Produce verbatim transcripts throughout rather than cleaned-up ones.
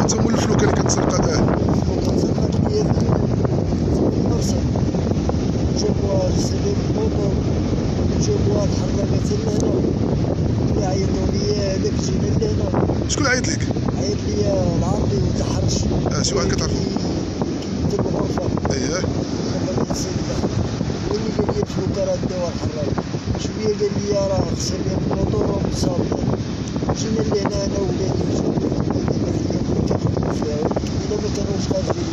انت مول الفلوكه اللي كتسرق هذا كنسرق ديال المرسل جابوها لسليم الموطور جابوها الحراقة تما هنا اللي عيطوا ليا هذاك جينا لهنا. شكون عيط لك؟ عيط ليا العربي وتحرش. اه شي واحد كتعرفو؟ كيمثل الغرفة. اييه. غرفة السيد الداخل. هو اللي قال لي الفلوكة راه داوها الحراقة. شوية قال لي راه خسر لي الموطور ومصاب. جينا لهنا انا وولادي وزوجتي ولادي كنخدمو فيها إلا مكانوش قادرين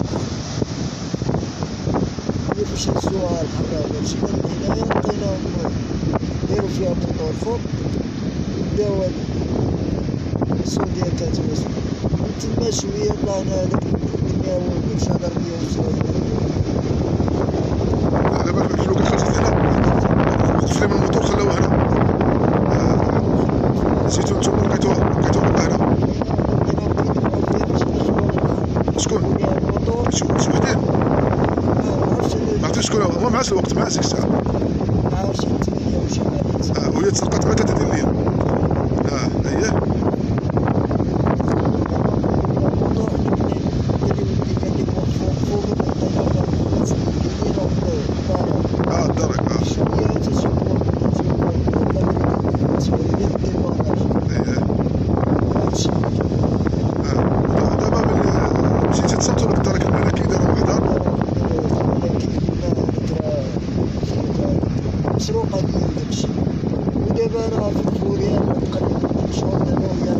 هي باش هزوها الحراقة. مشينا لهنايا لقيناهم دارو فيها موطور فوق بداو السوق ديال كاتباس من تما شوية طلعنا هذاك الماوي مشى ضرب ليهم شوية. دابا الفلوكه خرجت هنا خرجت من الموطور خلاوه هنا. جيتو نتوما لقيتوها لقيتوها بالقاهرة. شكون؟ شي وحدين؟ معرفتش شكون هو. هو معاش الوقت معاش ديك الساعة. معاه شي ثمانية وشي حاجة. اه وهي تسرقات مع ثلاثة ديال الليل. اه اييه. اه الدرك اه. اييه. اه دابا ملي مشيتي تصنتو لك الدرك الملكي دارو محضر. مسروقة ديال داكشي ودابا راه في الفورية نقلب شغل دابا ويا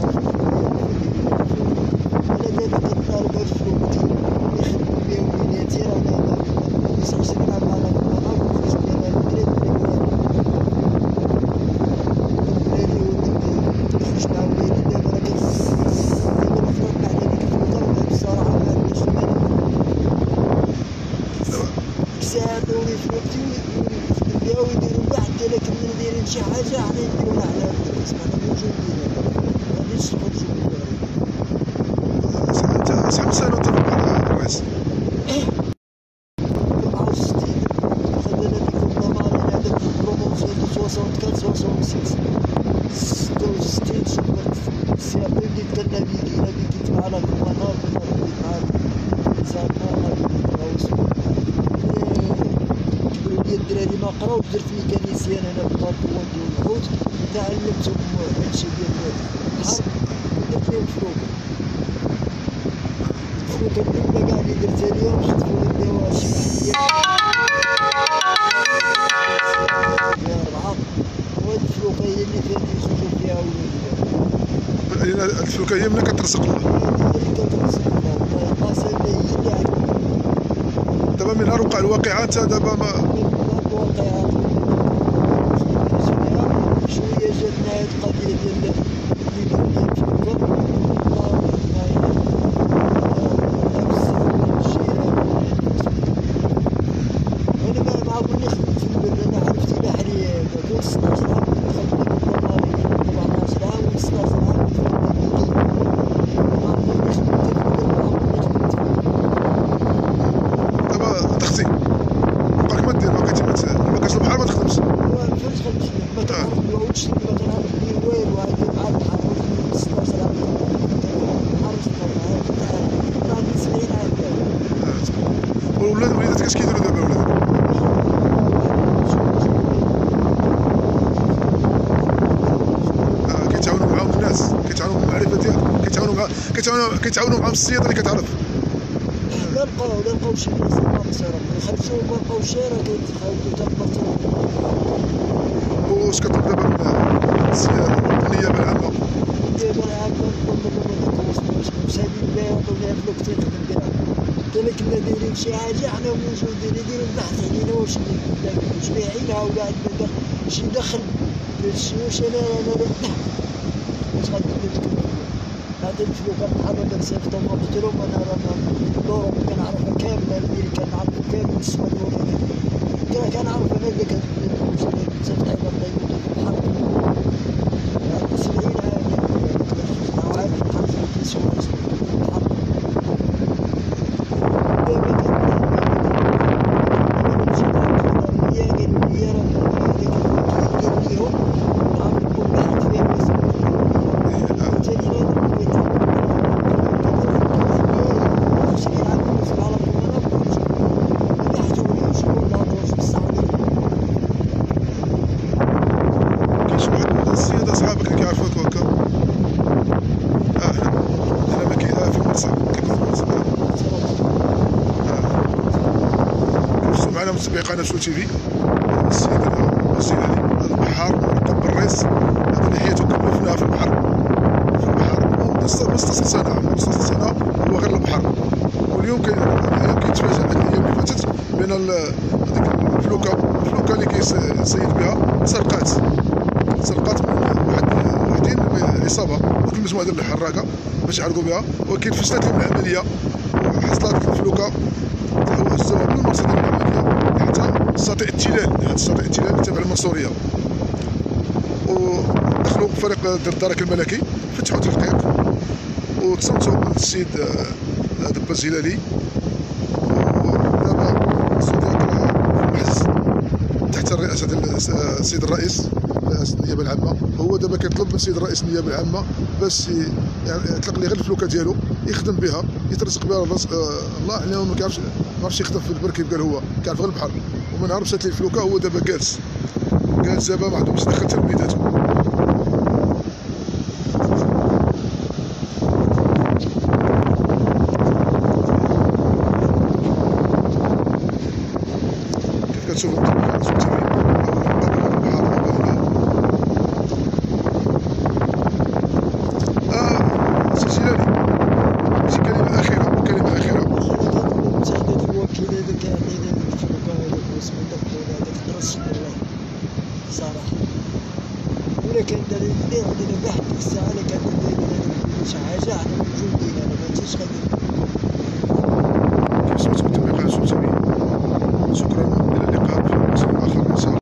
على بالي كنطالب هاد الفلوس اللي خدمو بيها وليداتي راه دابا خمسة وعشرين عام على المناط وخرج ديال البلاد بلادي ولدي خرج مع ولادي دابا راه دابا الفرق مع هاديك الفلوكة وهاد الصراحة مهادناش المال. ديك الساعة عطاوني في وقتي بداو يديرو كاع حتى إلا كنا دايرين شي حاجة حنا يديروها على الناس حنا موجودين مغاديش نخرجو من الدار. انت شحال من سنة وانت في الرواس؟ أربعة وستين خدنا ديك الضمان هذاك في البرومونسيون دو سوسونت كات سوسونت سيكس ستة وستين شبرت السي ابي بديت كنافيكي نافيكيت مع لا كومانار كنا نافيكيت مع زعما نافيكيت كبروا لي الدراري ما قراوش درت ميكانيسيان انا في الباطوان ديال الحوت تعلمتهم هادشي ديال الحرب درت ليهم فلوكة. الفلوكة الأولى كاع اللي درتها ليهم خطفوا لي داوها شي واحد ديال ربعة وهاد الفلوكة هي اللي فاتت يخرجو فيها ولادي. هاد الفلوكة هي ملي كترزق الله. هي اللي كترزق الله والله القاسم هي اللي عندنا. دابا من نهار وقع الواقعة انت دابا ما الواقعة شوية جاتنا هاد القضية ديال اللي ديال الفلوكة أنا ما عاودني خدمت في البر أنا عرفت بحري كنت ستاش عام خدمت بالضماري ربعطاش عام و ستاش عام في النافيكي ما عمرني خدمت في البر ما عمرني خدمت في دابا ضغطي باقي ما دير باقي ما بقاش البحر ما تخدمش. فاش غنمشي ما كنعرف نعودش ما كنعرف ندير والو عندي مع البحر ولكن ستاش عام عرفت ما عندي سبعين عام دابا. والولاد وليداتك اش كيديروا دابا ولادك؟ اه كيتعاونوا معاهم الناس كيتعاونوا بالمعرفة ديالك كيتعاونوا مع كيتعاونوا كيتعاونوا معاهم الصيادة اللي كتعرف. لا لقاو لا لقاو شي ناس مقصرة خرجوا ما لقاوش راه كيتحاولوا تنبطوا. واش كتطلب دابا من السيادة النيابة العامة؟ النيابة العامة نطلب منهم ما يتواصلوش مسالين بها يعطوا ليها فلوكتين نخدم بها حتى إلا كنا دايرين شي حاجة حنا موجودين يديروا البحث علينا واش واش بايعينها ولا عندنا شي دخل في هادشي. واش أنا أنا واش غندير لكم هاد الفلوكة بحال هكا نصيفطهم قلت لهم أنا راه دورهم كنعرفها كاملة اللي كنعرفو كامل السما الأولانية كنعرف أنا ديك نصيفط على الله يموتو في البحر عندي سبعين عام يعني عارف البحر فين كيسوى البحر دابا كنمشي نعرف هي قالوا لي راه هذاك كيدير ليهم نعرفكم بحال فيها بس تاني قناه شو تي في. السيد الزيناني هذا البحار مركب بالريس، هذا اللي حياته كلها في البحر في البحر مستوصل سنه مستوصل سنه هو غير البحر. واليوم كي اليوم كيتفاجأ الايام اللي فاتت بان هذيك الفلوكه الفلوكه اللي كيصيد بها سرقات سرقات من واحد وحدين عصابه ذوك المجموعه ديال الحراقه باش يعرقوا بها، ولكن فشلت لهم العمليه وحصلت الفلوكه تحولت من المقصد ديال العمليه حتى تستطيع التلال حتى تستطيع التلال تبع المنصوريه. ودخلوا فريق ديال الدرك الملكي فتحوا تحقيق وتصنتوا من السيد دبا الجلالي، ودابا السودان في المحز تحت الرئاسه ديال السيد الرئيس رئاسه النيابه العامه. هو دابا كيطلب من السيد الرئيس النيابه العامه باش يطلق ليه غير الفلوكه ديالو يخدم بها يترزق بها الله، علاه ما كيعرفش ما عرفش يخدم في البر كيف قال هو كيعرف غير البحر وما نعرفش هاد الفلوكه. هو دابا جالس جالس دابا ما عندهمش دخل حتى لوليداتو. كيف كتشوفوا انتم شو تي في سي جيلاني شي كلمه اخيره كلمه اخيره. تعداد الوكيل هذاك عطيني هذيك الفلوكه هذاك واسمو دخلوا هذاك درس والله صراحه، ولا كان داير عندنا كاع ديك الساعه الا كان داير شي حاجه حنا موجودين، انا ما عرفتش غادي